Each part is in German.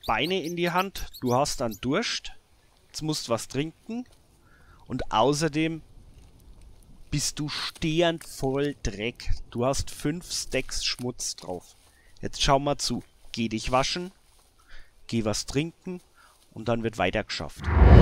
Beine in die Hand, du hast dann Durst, jetzt musst was trinken und außerdem bist du stehend voll Dreck. Du hast 5 Stacks Schmutz drauf. Jetzt schau mal zu. Geh dich waschen, geh was trinken und dann wird weiter geschafft.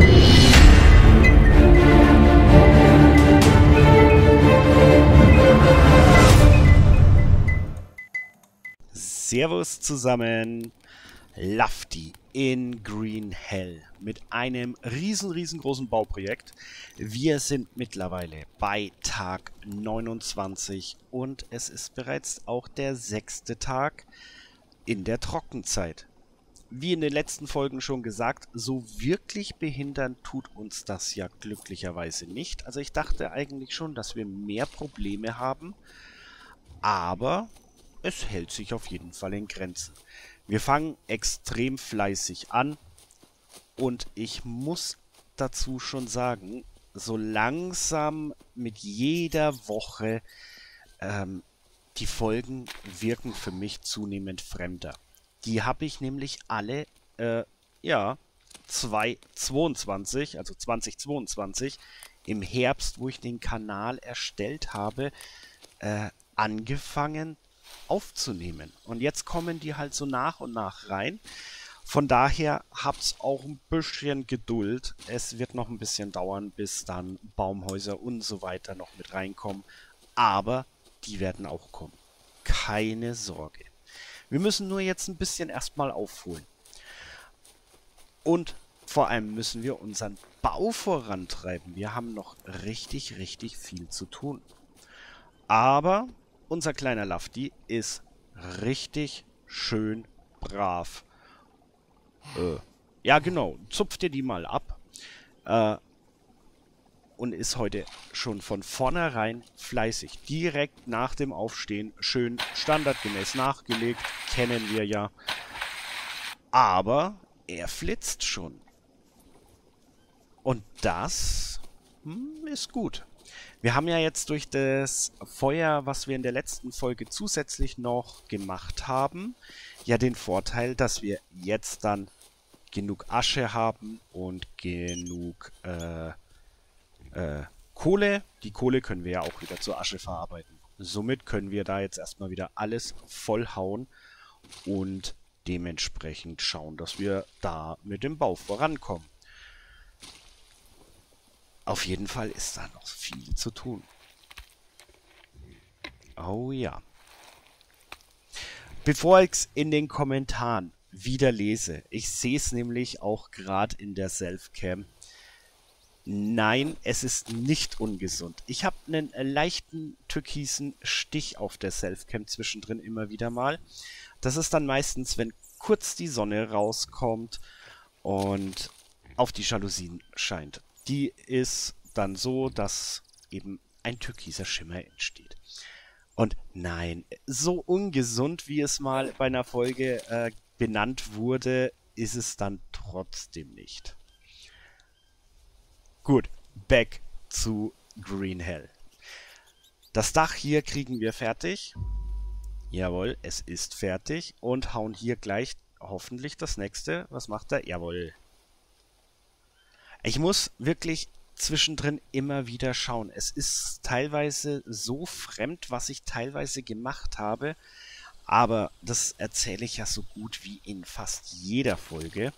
Servus zusammen. Lafty in Green Hell mit einem riesengroßen Bauprojekt. Wir sind mittlerweile bei Tag 29 und es ist bereits auch der 6. Tag in der Trockenzeit. Wie in den letzten Folgen schon gesagt, so wirklich behindern tut uns das ja glücklicherweise nicht. Also ich dachte eigentlich schon, dass wir mehr Probleme haben, aber es hält sich auf jeden Fall in Grenzen. Wir fangen extrem fleißig an und ich muss dazu schon sagen, so langsam mit jeder Woche die Folgen wirken für mich zunehmend fremder. Die habe ich nämlich alle, 2022, also 2022, im Herbst, wo ich den Kanal erstellt habe, angefangen aufzunehmen. Und jetzt kommen die halt so nach und nach rein. Von daher habt's auch ein bisschen Geduld. Es wird noch ein bisschen dauern, bis dann Baumhäuser und so weiter noch mit reinkommen. Aber die werden auch kommen. Keine Sorge. Wir müssen nur jetzt ein bisschen erstmal aufholen. Und vor allem müssen wir unseren Bau vorantreiben. Wir haben noch richtig viel zu tun. Aber unser kleiner Lafty ist richtig schön brav. Ja genau, zupft ihr die mal ab. Und ist heute schon von vornherein fleißig. Direkt nach dem Aufstehen schön standardgemäß nachgelegt. Kennen wir ja. Aber er flitzt schon. Und das ist gut. Wir haben ja jetzt durch das Feuer, was wir in der letzten Folge zusätzlich noch gemacht haben, ja den Vorteil, dass wir jetzt dann genug Asche haben und genug Kohle. Die Kohle können wir ja auch wieder zur Asche verarbeiten. Somit können wir da jetzt erstmal wieder alles vollhauen und dementsprechend schauen, dass wir da mit dem Bau vorankommen. Auf jeden Fall ist da noch viel zu tun. Oh ja. Bevor ich es in den Kommentaren wieder lese, ich sehe es nämlich auch gerade in der Selfcam. Nein, es ist nicht ungesund. Ich habe einen leichten türkisen Stich auf der Selfcam zwischendrin immer wieder mal. Das ist dann meistens, wenn kurz die Sonne rauskommt und auf die Jalousien scheint. Die ist dann so, dass eben ein türkiser Schimmer entsteht. Und nein, so ungesund, wie es mal bei einer Folge benannt wurde, ist es dann trotzdem nicht. Gut, back zu Green Hell. Das Dach hier kriegen wir fertig. Jawohl, es ist fertig. Und hauen hier gleich hoffentlich das nächste. Was macht er? Jawohl. Ich muss wirklich zwischendrin immer wieder schauen. Es ist teilweise so fremd, was ich teilweise gemacht habe. Aber das erzähle ich ja so gut wie in fast jeder Folge.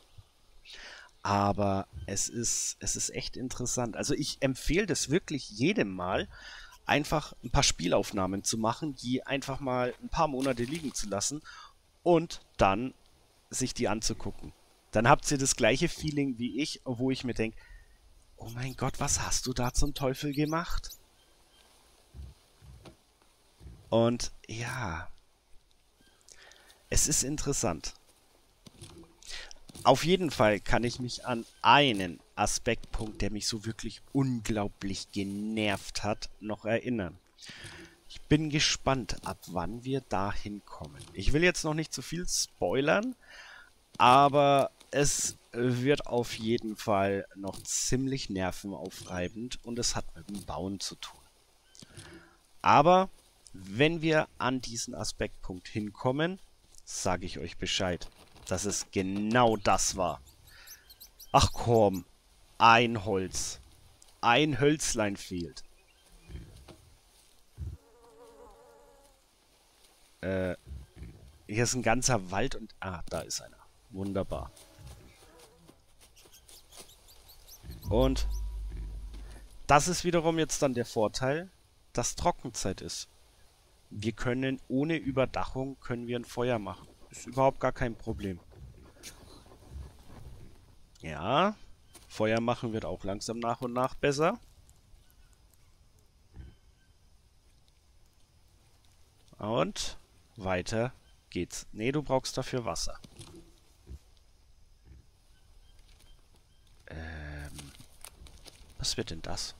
Aber es ist echt interessant. Also ich empfehle das wirklich jedem mal, einfach ein paar Spielaufnahmen zu machen, die einfach mal ein paar Monate liegen zu lassen und dann sich die anzugucken. Dann habt ihr das gleiche Feeling wie ich, wo ich mir denke, oh mein Gott, was hast du da zum Teufel gemacht? Und ja, es ist interessant. Auf jeden Fall kann ich mich an einen Aspektpunkt, der mich so wirklich unglaublich genervt hat, noch erinnern. Ich bin gespannt, ab wann wir da hinkommen. Ich will jetzt noch nicht zu viel spoilern, aber es wird auf jeden Fall noch ziemlich nervenaufreibend und es hat mit dem Bauen zu tun. Aber wenn wir an diesen Aspektpunkt hinkommen, sage ich euch Bescheid. dass es genau das war. Ach komm, ein Holz. Ein Hölzlein fehlt. Hier ist ein ganzer Wald und... Ah, da ist einer. Wunderbar. Und das ist wiederum jetzt dann der Vorteil, dass Trockenzeit ist. Wir können ohne Überdachung können wir ein Feuer machen. Ist überhaupt gar kein Problem. Ja, Feuer machen wird auch langsam nach und nach besser. Und weiter geht's. Nee, du brauchst dafür Wasser. Was wird denn das?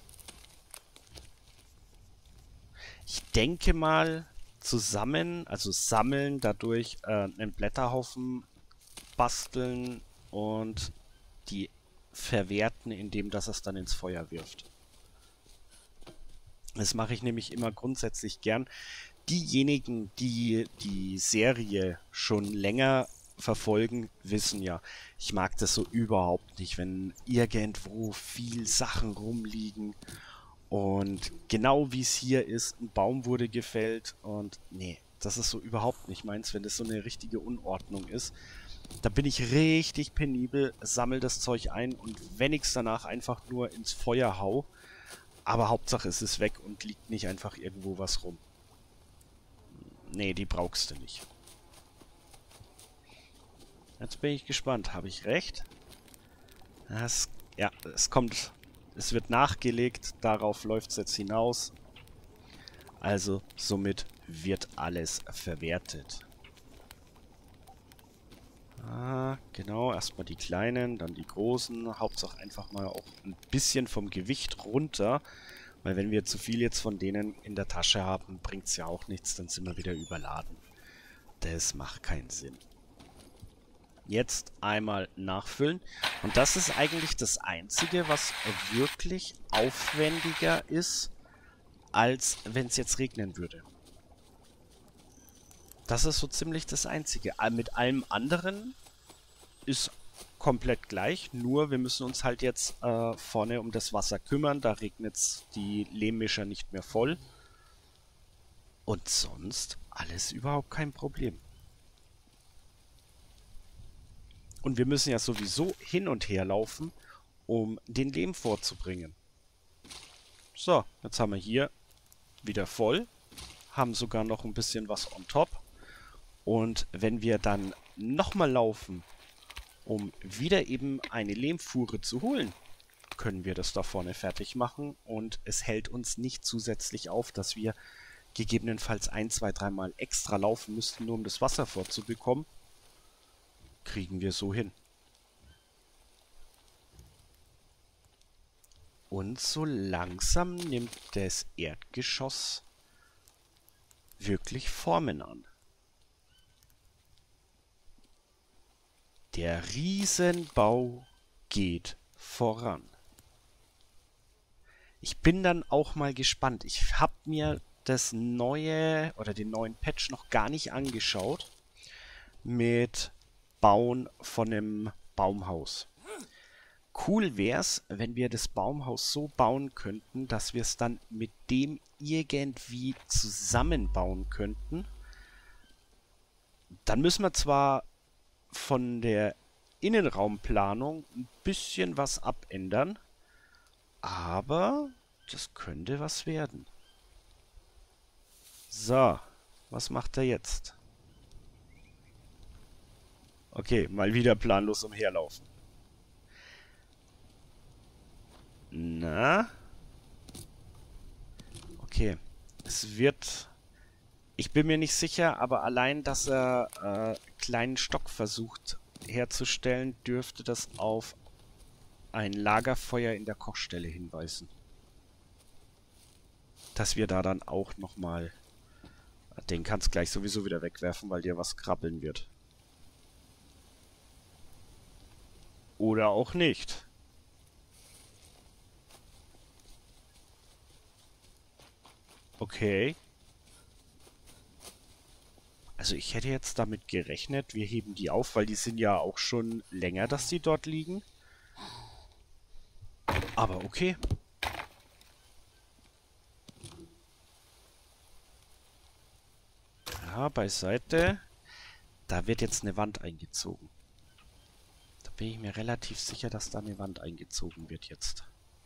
Ich denke mal, zusammen, also sammeln, dadurch einen Blätterhaufen basteln und die verwerten, indem das es dann ins Feuer wirft. Das mache ich nämlich immer grundsätzlich gern. Diejenigen, die die Serie schon länger verfolgen, wissen ja, ich mag das so überhaupt nicht, wenn irgendwo viel Sachen rumliegen und genau wie es hier ist, ein Baum wurde gefällt und nee, das ist so überhaupt nicht meins, wenn das so eine richtige Unordnung ist. Da bin ich richtig penibel, sammel das Zeug ein und wenn ich es danach einfach nur ins Feuer hau, aber Hauptsache es ist weg und liegt nicht einfach irgendwo was rum. Nee, die brauchst du nicht. Jetzt bin ich gespannt. Habe ich recht? Ja, es kommt. Es wird nachgelegt. Darauf läuft es jetzt hinaus. Also, somit wird alles verwertet. Ah, genau. Erstmal die kleinen, dann die großen. Hauptsache einfach mal auch ein bisschen vom Gewicht runter. Weil wenn wir zu viel jetzt von denen in der Tasche haben, bringt es ja auch nichts. Dann sind wir wieder überladen. Das macht keinen Sinn. Jetzt einmal nachfüllen. Und das ist eigentlich das Einzige, was wirklich aufwendiger ist, als wenn es jetzt regnen würde. Das ist so ziemlich das Einzige. Mit allem anderen ist komplett gleich, nur wir müssen uns halt jetzt vorne um das Wasser kümmern. Da regnet die Lehmmischer nicht mehr voll. Und sonst alles überhaupt kein Problem. Und wir müssen ja sowieso hin und her laufen, um den Lehm vorzubringen. So, jetzt haben wir hier wieder voll. Haben sogar noch ein bisschen was on top. Und wenn wir dann nochmal laufen, um wieder eben eine Lehmfuhre zu holen, können wir das da vorne fertig machen. Und es hält uns nicht zusätzlich auf, dass wir gegebenenfalls 1, 2, 3 Mal extra laufen müssten, nur um das Wasser vorzubekommen. Kriegen wir so hin. Und so langsam nimmt das Erdgeschoss wirklich Formen an. Der Riesenbau geht voran. Ich bin dann auch mal gespannt. Ich habe mir das neue oder den neuen Patch noch gar nicht angeschaut mit Bauen von einem Baumhaus. Cool wäre es, wenn wir das Baumhaus so bauen könnten, dass wir es dann mit dem irgendwie zusammenbauen könnten. Dann müssen wir zwar von der Innenraumplanung ein bisschen was abändern, aber das könnte was werden. So, was macht er jetzt? Okay, mal wieder planlos umherlaufen. Na? Okay. Es wird... Ich bin mir nicht sicher, aber allein, dass er kleinen Stock versucht herzustellen, dürfte das auf ein Lagerfeuer in der Kochstelle hinweisen. Dass wir da dann auch nochmal... Den kannst du gleich sowieso wieder wegwerfen, weil dir was krabbeln wird. Oder auch nicht. Okay. Also ich hätte jetzt damit gerechnet, wir heben die auf, weil die sind ja auch schon länger, dass die dort liegen. Aber okay. Ja, beiseite. Da wird jetzt eine Wand eingezogen. Da bin ich mir relativ sicher, dass da eine Wand eingezogen wird jetzt.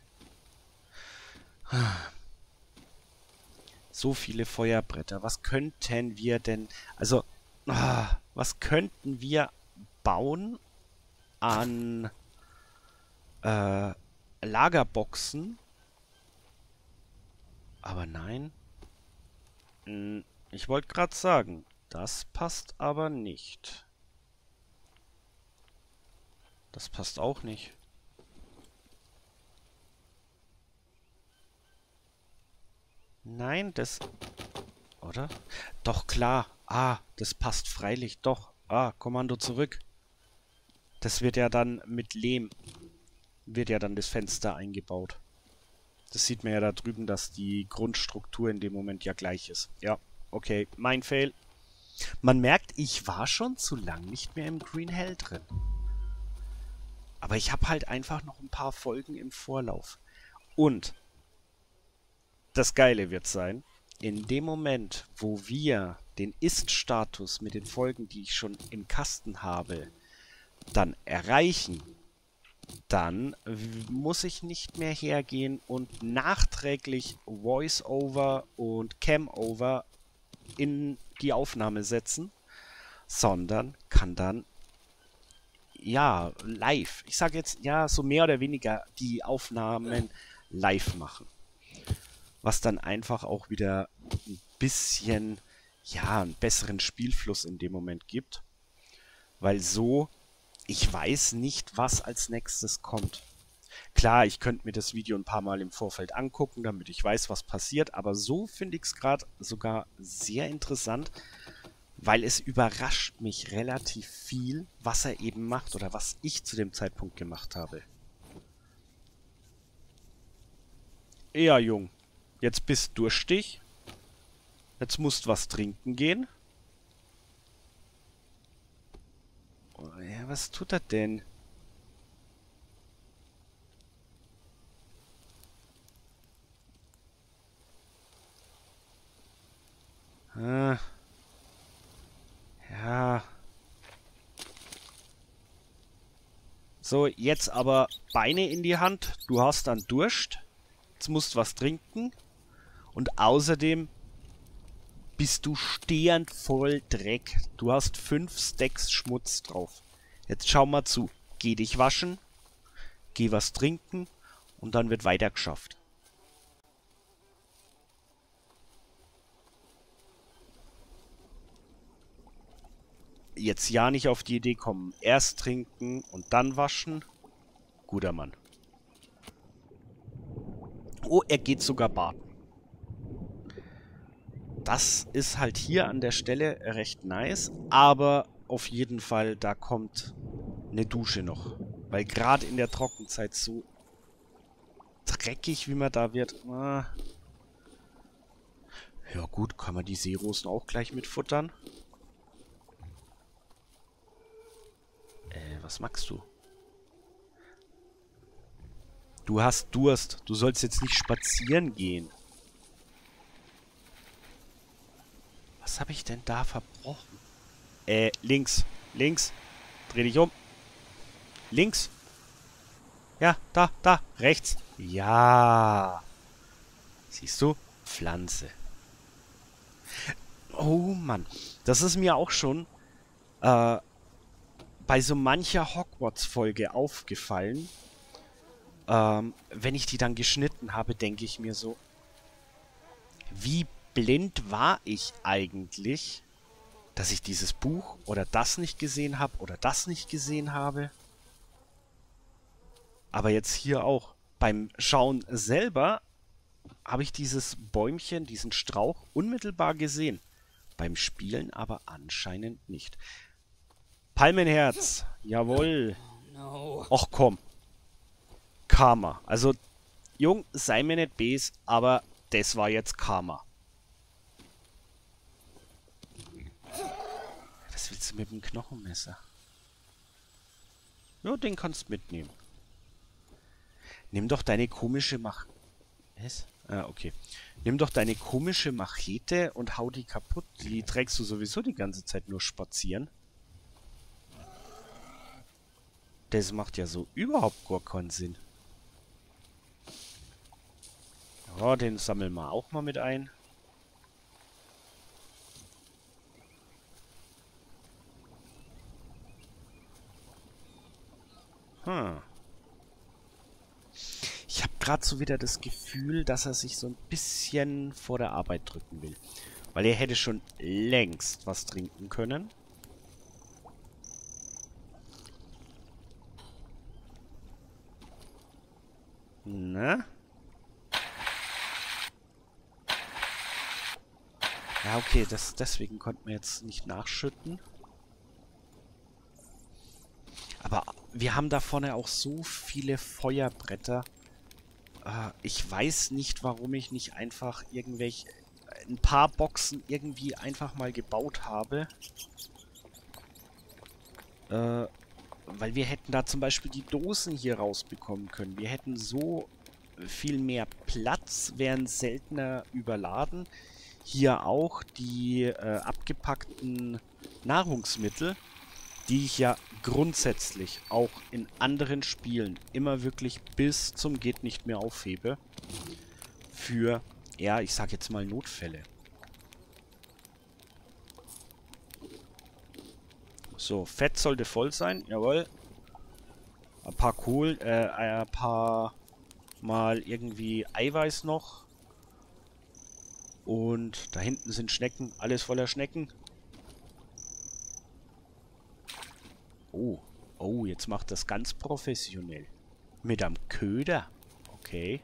So viele Feuerbretter. Was könnten wir denn... Also, was könnten wir bauen an Lagerboxen? Aber nein. Ich wollte gerade sagen, das passt aber nicht. Das passt auch nicht. Nein, das... Oder? Doch, klar. Ah, das passt freilich. Doch. Ah, Kommando zurück. Das wird ja dann mit Lehm... Wird ja dann das Fenster eingebaut. Das sieht man ja da drüben, dass die Grundstruktur in dem Moment ja gleich ist. Ja, okay. Mein Fail. Man merkt, ich war schon zu lang nicht mehr im Green Hell drin. Aber ich habe halt einfach noch ein paar Folgen im Vorlauf. Und das Geile wird sein, in dem Moment, wo wir den Ist-Status mit den Folgen, die ich schon im Kasten habe, dann erreichen, dann muss ich nicht mehr hergehen und nachträglich Voice-Over und Cam-Over in die Aufnahme setzen, sondern kann dann, ja, live, ich sage jetzt, ja, so mehr oder weniger die Aufnahmen live machen. Was dann einfach auch wieder ein bisschen, ja, einen besseren Spielfluss in dem Moment gibt. Weil so, ich weiß nicht, was als nächstes kommt. Klar, ich könnte mir das Video ein paar Mal im Vorfeld angucken, damit ich weiß, was passiert. Aber so finde ich es gerade sogar sehr interessant, weil es überrascht mich relativ viel, was er eben macht oder was ich zu dem Zeitpunkt gemacht habe. Ja, Jung, jetzt bist du durstig. Jetzt musst was trinken gehen. Oh, ja, was tut er denn? Ah, ja. So, jetzt aber Beine in die Hand. Du hast dann Durst. Jetzt musst was trinken. Und außerdem bist du stehend voll Dreck. Du hast 5 Stacks Schmutz drauf. Jetzt schau mal zu. Geh dich waschen. Geh was trinken. Und dann wird weiter geschafft. Jetzt ja nicht auf die Idee kommen. Erst trinken und dann waschen. Guter Mann. Oh, er geht sogar baden. Das ist halt hier an der Stelle recht nice. Aber auf jeden Fall, da kommt eine Dusche noch. Weil gerade in der Trockenzeit so dreckig, wie man da wird. Ja gut, kann man die Seerosen auch gleich mitfuttern. Was magst du? Du hast Durst. Du sollst jetzt nicht spazieren gehen. Was habe ich denn da verbrochen? Links. Links. Dreh dich um. Links. Ja, da. Rechts. Ja. Siehst du? Pflanze. Oh Mann. Das ist mir auch schon bei so mancher Hogwarts-Folge aufgefallen. Wenn ich die dann geschnitten habe, denke ich mir so, wie blind war ich eigentlich, dass ich dieses Buch oder das nicht gesehen habe oder das nicht gesehen habe. Aber jetzt hier auch. Beim Schauen selber habe ich dieses Bäumchen, diesen Strauch unmittelbar gesehen. Beim Spielen aber anscheinend nicht. Palmenherz. Jawohl. Och komm. Karma. Also, Jung, sei mir nicht bes, aber das war jetzt Karma. Was willst du mit dem Knochenmesser? Ja, den kannst du mitnehmen. Nimm doch deine komische Was? Ah, okay. Nimm doch deine komische Machete und hau die kaputt. Die trägst du sowieso die ganze Zeit nur spazieren. Das macht ja so überhaupt gar keinen Sinn. Ja, den sammeln wir auch mal mit ein. Hm. Ich habe gerade so wieder das Gefühl, dass er sich so ein bisschen vor der Arbeit drücken will. Weil er hätte schon längst was trinken können. Na? Ja, okay, deswegen konnten wir jetzt nicht nachschütten. Aber wir haben da vorne auch so viele Feuerbretter. Ich weiß nicht, warum ich nicht einfach ein paar Boxen irgendwie einfach mal gebaut habe. Weil wir hätten da zum Beispiel die Dosen hier rausbekommen können. Wir hätten so viel mehr Platz, wären seltener überladen. Hier auch die abgepackten Nahrungsmittel, die ich ja grundsätzlich auch in anderen Spielen immer wirklich bis zum geht nicht mehr aufhebe. Für, ja, ich sag jetzt mal Notfälle. So, Fett sollte voll sein, jawohl. Ein paar Kohl, ein paar Mal irgendwie Eiweiß noch. Und da hinten sind Schnecken, alles voller Schnecken. Oh, oh, jetzt macht das ganz professionell. Mit einem Köder. Okay.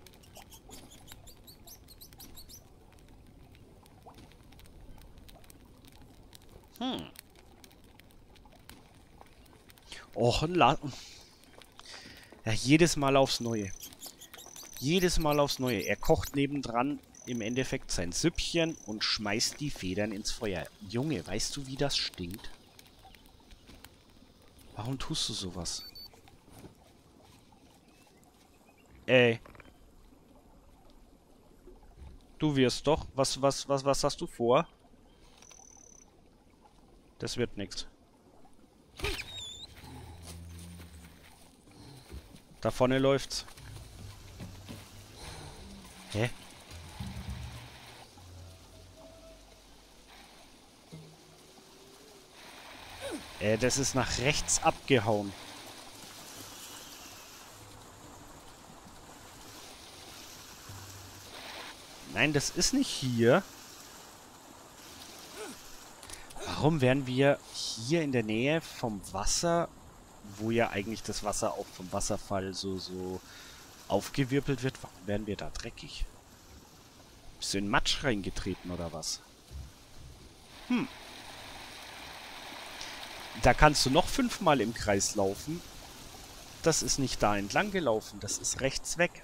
Och, ja, jedes Mal aufs Neue. Jedes Mal aufs Neue. Er kocht nebendran im Endeffekt sein Süppchen und schmeißt die Federn ins Feuer. Junge, weißt du, wie das stinkt? Warum tust du sowas? Ey. Du wirst doch. Was hast du vor? Das wird nichts. Da vorne läuft's. Hä? Das ist nach rechts abgehauen. Nein, das ist nicht hier. Warum wären wir hier in der Nähe vom Wasser, wo ja eigentlich das Wasser auch vom Wasserfall so aufgewirbelt wird? Warum wären wir da dreckig? Bist du in Matsch reingetreten oder was? Da kannst du noch 5-mal im Kreis laufen. Das ist nicht da entlang gelaufen, das ist rechts weg.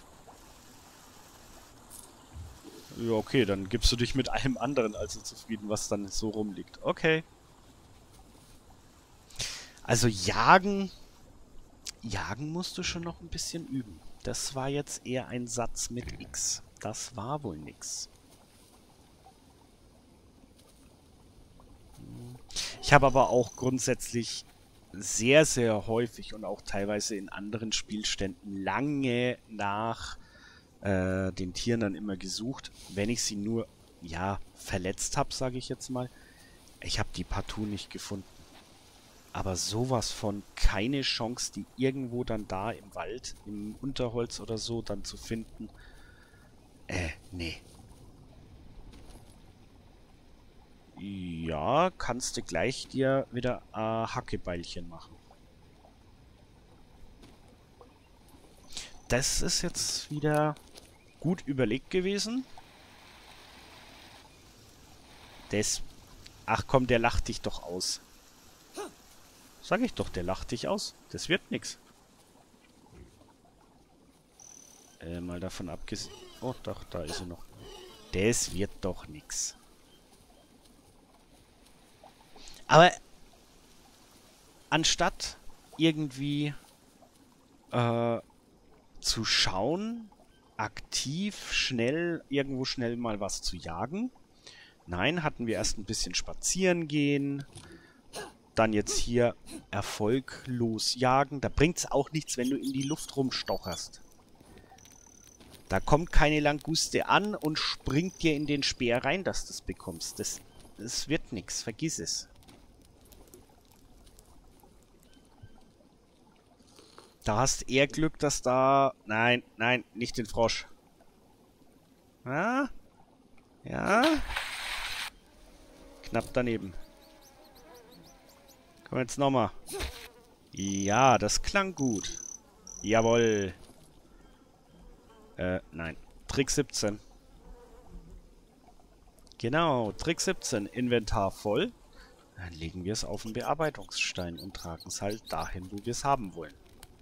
Ja, okay, dann gibst du dich mit allem anderen also zufrieden, was dann so rumliegt. Okay. Also jagen musst du schon noch ein bisschen üben. Das war jetzt eher ein Satz mit X. Das war wohl nix. Ich habe aber auch grundsätzlich sehr, sehr häufig und auch teilweise in anderen Spielständen lange nach den Tieren dann immer gesucht, wenn ich sie nur, ja, verletzt habe, sage ich jetzt mal. Ich habe die partout nicht gefunden. Aber sowas von keine Chance, die irgendwo dann da im Wald, im Unterholz oder so dann zu finden. Nee. Ja, kannst du gleich dir wieder Hackebeilchen machen. Das ist jetzt wieder gut überlegt gewesen. Ach komm, der lacht dich doch aus. Sag ich doch, der lacht dich aus. Das wird nix. Mal davon abgesehen... Oh, doch, da ist sie noch. Das wird doch nix. Aber anstatt irgendwie zu schauen, aktiv, schnell, irgendwo schnell mal was zu jagen. Nein, hatten wir erst ein bisschen spazieren gehen. Dann jetzt hier erfolglos jagen. Da bringt es auch nichts, wenn du in die Luft rumstocherst. Da kommt keine Languste an und springt dir in den Speer rein, dass du es bekommst. Das wird nichts, vergiss es. Da hast eher Glück, dass da... Nein, nein, nicht den Frosch. Ja? Ja? Knapp daneben. Komm jetzt nochmal. Ja, das klang gut. Jawohl. Nein. Trick 17. Genau, Trick 17. Inventar voll. Dann legen wir es auf den Bearbeitungsstein und tragen es halt dahin, wo wir es haben wollen.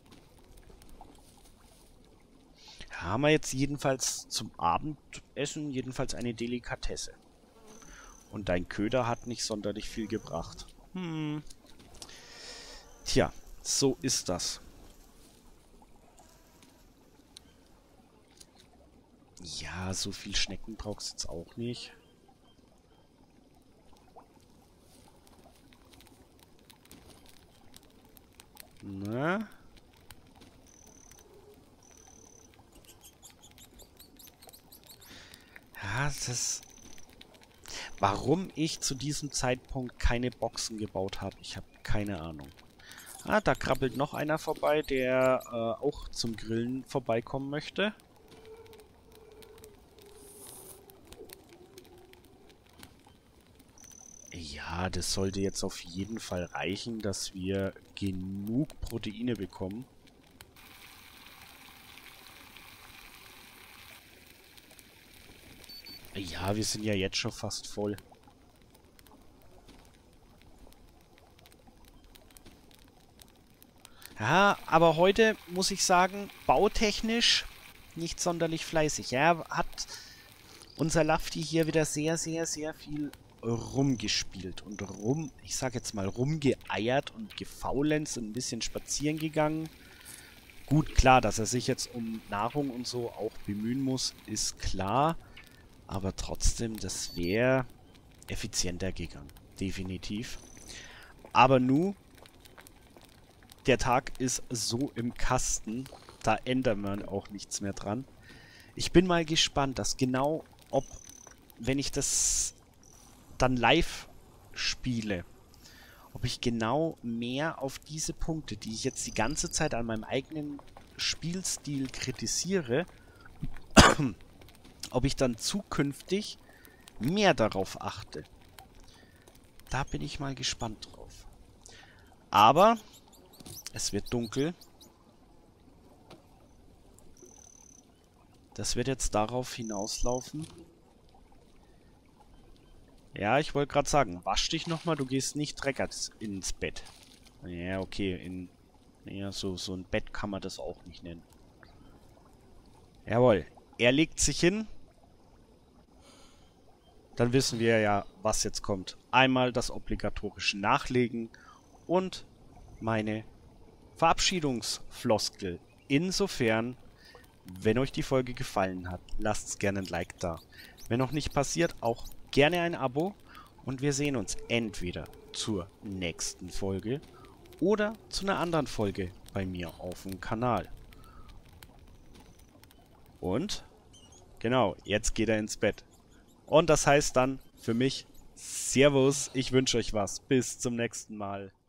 Haben wir jetzt jedenfalls zum Abendessen jedenfalls eine Delikatesse. Und dein Köder hat nicht sonderlich viel gebracht. Tja, so ist das. Ja, so viel Schnecken brauchst du jetzt auch nicht. Na? Ja, das... Warum ich zu diesem Zeitpunkt keine Boxen gebaut habe, ich habe keine Ahnung. Ah, da krabbelt noch einer vorbei, der auch zum Grillen vorbeikommen möchte. Ja, das sollte jetzt auf jeden Fall reichen, dass wir genug Proteine bekommen. Ja, wir sind ja jetzt schon fast voll. Ja, aber heute muss ich sagen, bautechnisch nicht sonderlich fleißig. Ja, hat unser Lafti hier wieder sehr, sehr, sehr viel rumgespielt und ich sag jetzt mal, rumgeeiert und gefaulenzt und ein bisschen spazieren gegangen. Gut, klar, dass er sich jetzt um Nahrung und so auch bemühen muss, ist klar. Aber trotzdem, das wäre effizienter gegangen. Definitiv. Aber nun, der Tag ist so im Kasten, da ändert man auch nichts mehr dran. Ich bin mal gespannt, dass genau, wenn ich das dann live spiele, ob ich genau mehr auf diese Punkte, die ich jetzt die ganze Zeit an meinem eigenen Spielstil kritisiere, ob ich dann zukünftig mehr darauf achte. Da bin ich mal gespannt drauf. Aber es wird dunkel. Das wird jetzt darauf hinauslaufen. Ja, ich wollte gerade sagen, wasch dich nochmal, du gehst nicht dreckert ins Bett. Ja, okay, ja, so ein Bett kann man das auch nicht nennen. Jawohl, er legt sich hin. Dann wissen wir ja, was jetzt kommt. Einmal das obligatorische Nachlegen und meine Verabschiedungsfloskel. Insofern, wenn euch die Folge gefallen hat, lasst gerne ein Like da. Wenn noch nicht passiert, auch gerne ein Abo. Und wir sehen uns entweder zur nächsten Folge oder zu einer anderen Folge bei mir auf dem Kanal. Und, genau, jetzt geht er ins Bett. Und das heißt dann für mich, Servus, ich wünsche euch was. Bis zum nächsten Mal.